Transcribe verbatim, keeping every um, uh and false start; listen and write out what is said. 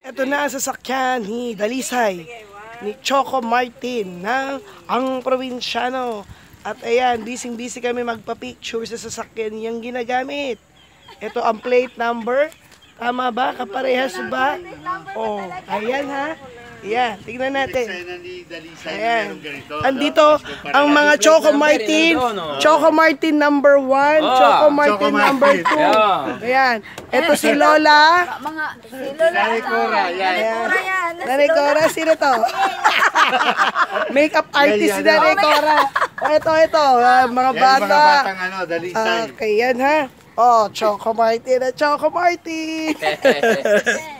Ito na ang sasakyan ni Dalisay, ni Choco Martin ng ang Probinsyano. At ayan, busy-busy kami magpa-picture sa sasakyan niyang ginagamit. Ito ang plate number. Tama ba? Kaparehas ba? Oh, ayan ha. Ayan, tignan natin. Ayan. Andito ang mga Choco Martin. Choco Martin number one. Choco Martin number two. Ayan. Ito si Lola. Mga si Lola. Nanay Cora, yan. yan. Nanay Cora, sino to? Makeup artist si Nanay Cora. O, ito, ito. uh, Mga Yan, bata. mga batang ano, Dalisay. Okay, yan ha. Oh, Choco Martin at Choco Martin.